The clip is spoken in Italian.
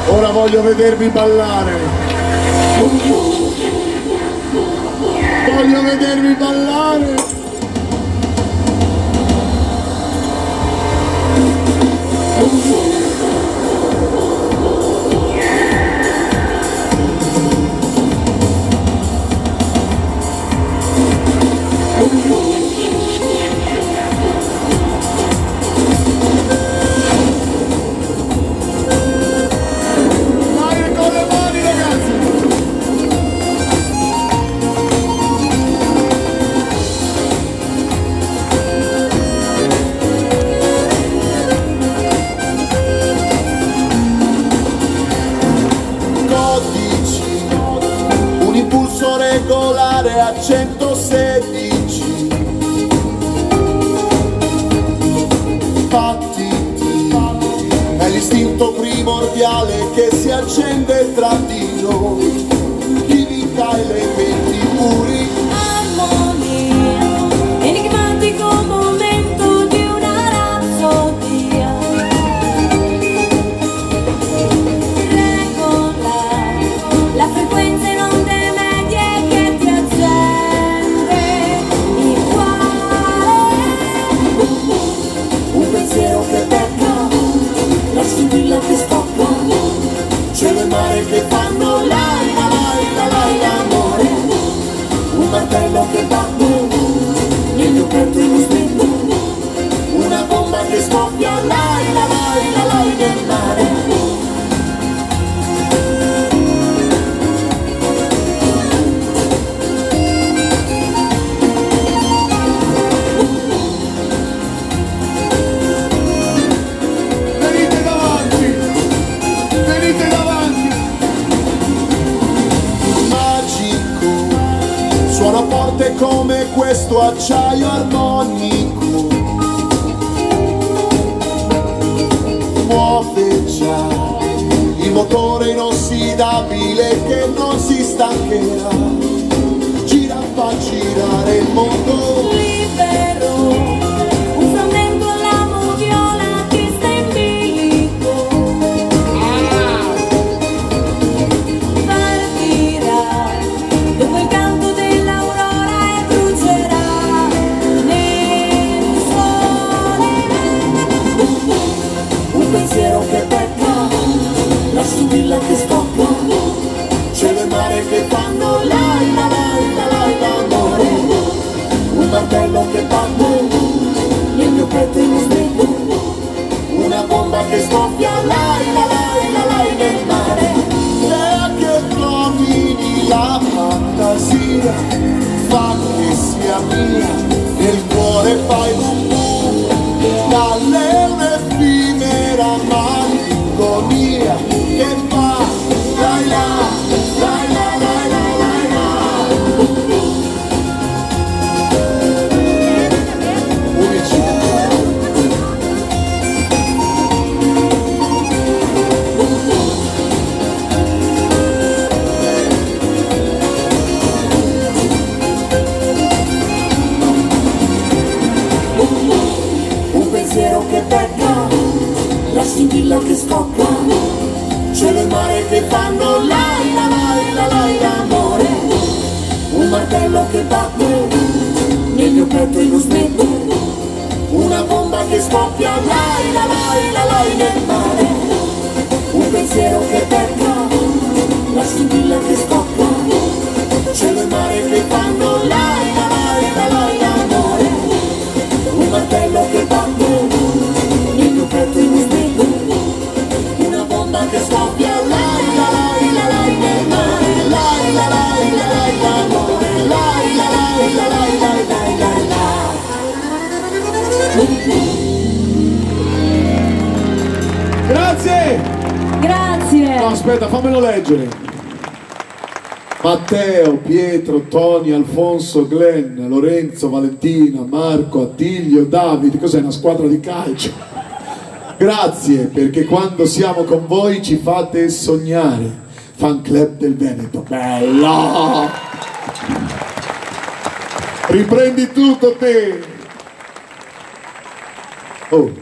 Ora voglio vedervi ballare. Voglio vedervi ballare. Regolare a 116 battiti, è l'istinto primordiale che si accende tra di noi, chimica elementi puri, armonia, enigmatico momento di una rapsodia, regola la frequenza in onde che stoppa, cielo e mare che fanno lai la lai la lai l'amore, un martello che batte nel mio petto in un spento, una bomba che scoppia lai la lai la lai nel mare. Suona forte come questo acciaio armonico, muove già il motore inossidabile che non si stancherà, gira, fa girare il mondo libero, un frammento alla moviola che sta in bilico, partirà dopo il canto che pecca, la scintilla che stoppa, cielo e mare che fanno lai la lai la lai l'amore, un martello che batte nel mio petto in un stretto, una bomba che scoppia lai la lai la lai nel mare, e che domini la fantasia, fa che sia mia, nel cuore fai un boom, dalle un'effimera malinconia che fa lai la lai la lai la lai la. Un pensiero che pecca, la scintilla che scocca, cielo e mare che fanno lai la lai la lai l'amore, un martello che batte nel mio petto in un smetto, una bomba che scoppia lai la lai la lai nel mare, un pensiero che pecca, la scintilla che scocca, cielo e mare che fanno lai la lai la lai l'amore, un martello che batte nel mio petto in un smetto, una bomba che scoppia lai la lai la lai nel mare, lai la lai la lai l'amore, lai la lai la lai lai lai lai lai. Grazie! Grazie! No, aspetta, fammelo leggere. Matteo, Pietro, Toni, Alfonso, Glenn, Lorenzo, Valentina, Marco, Attilio, Davide. Cos'è, una squadra di calcio? Grazie, perché quando siamo con voi ci fate sognare. Fan club del Veneto. Bello! Riprendi tutto te! Oh!